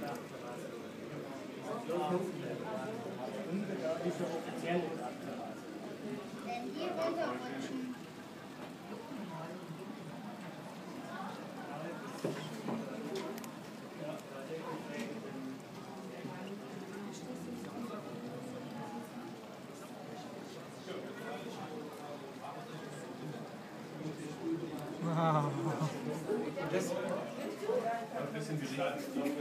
Unbegabliche offizielle Dachterrasse. Denn hier runterrutschen. Wow. Ein bisschen Gesicht.